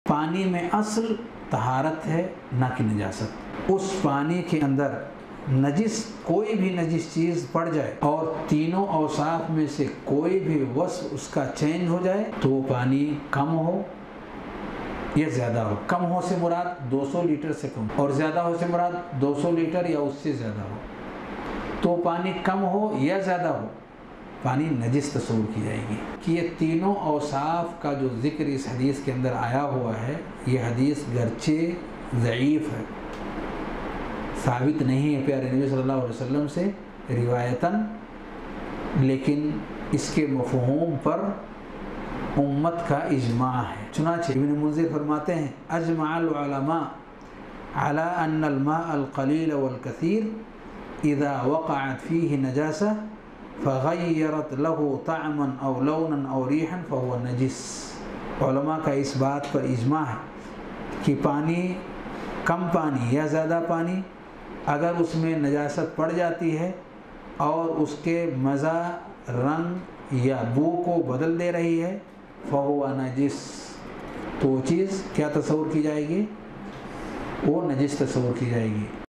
پانی میں اصل طہارت ہے نہ کہ نجاست۔ اس پانی کے اندر نجس کوئی بھی نجس چیز پڑ جائے اور تینوں اوصاف میں سے کوئی بھی وصف اس کا چینج ہو جائے تو وہ پانی کم ہو یا زیادہ ہو۔ کم ہو سے مراد 200 لیٹر سے کم اور زیادہ ہو سے مراد 200 لیٹر یا اس سے زیادہ ہو، تو پانی کم ہو یا زیادہ ہو پانی نجس تصور کی جائے گی۔ کہ یہ تینوں اوصاف کا جو ذکر اس حدیث کے اندر آیا ہوا ہے، یہ حدیث گرچہ ضعیف ہے، ثابت نہیں ہے پیارے نبی صلی اللہ علیہ وسلم سے روایتاً، لیکن اس کے مفہوم پر امت کا اجماع ہے۔ چنانچہ ابن منذر فرماتے ہیں اجمع العلماء على ان الماء القلیل والکثیر اذا وقعت فيه نجاسة فغیرت له طعما او لونا او ریحا فهو نجس۔ علماء کا اس بات پر اجماع ہے کہ پانی، کم پانی یا زیادہ پانی، اگر اس میں نجاست پڑ جاتی ہے اور اس کے مزہ، رنگ یا بو کو بدل دے رہی ہے فہو نجس، تو وہ چیز کیا تصور کی جائے گی؟ وہ نجس تصور کی جائے گی۔